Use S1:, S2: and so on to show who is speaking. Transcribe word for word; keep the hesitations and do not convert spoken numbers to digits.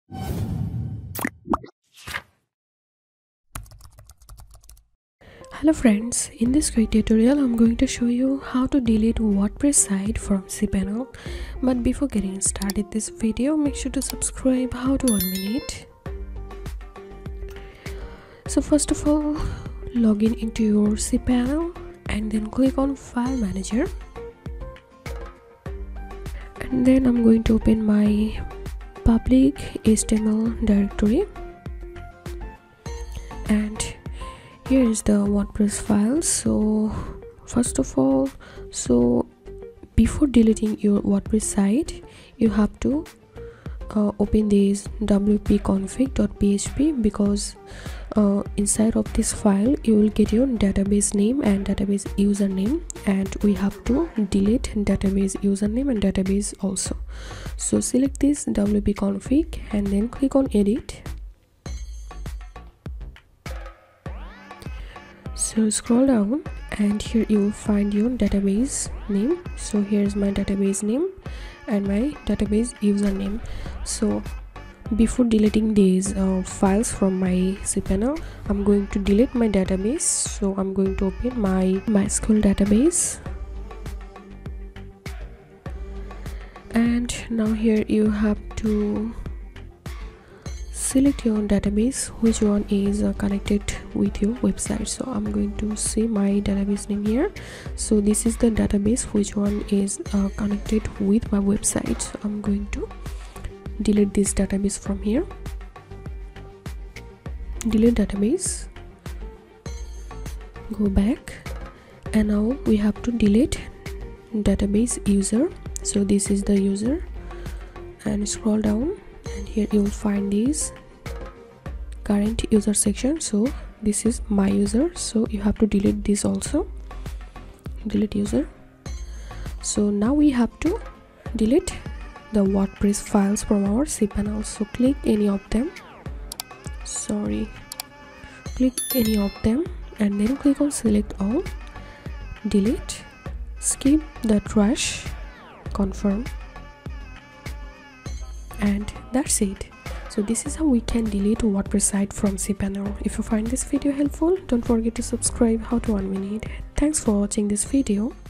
S1: Hello friends, in this quick tutorial I'm going to show you how to delete WordPress site from cPanel. But before getting started this video, make sure to subscribe. How to one minute. So first of all, log in into your cPanel and then click on File Manager. And then I'm going to open my public H T M L directory. And here is the WordPress files. So first of all, so before deleting your WordPress site, you have to uh, open this w p config dot p h p, because uh, inside of this file you will get your database name and database username, and we have to delete database username and database also. So select this w p config and then click on edit. So scroll down and here you will find your database name. So here is my database name and my database username. So before deleting these uh, files from my cPanel, I'm going to delete my database. So I'm going to open my MySQL database, and now here you have to select your database, which one is uh, connected with your website. So I'm going to see my database name here. So this is the database which one is uh, connected with my website. So I'm going to delete this database from here. Delete database, go back, and now we have to delete database user. So this is the user, and scroll down and here you will find this current user section. So this is my user, so you have to delete this also. Delete user. So now we have to delete the WordPress files from our cPanel. So click any of them, sorry click any of them and then click on select all, delete, skip the trash, confirm, and that's it. So this is how we can delete a WordPress site from cPanel. If you find this video helpful, don't forget to subscribe. How to one minute. Thanks for watching this video.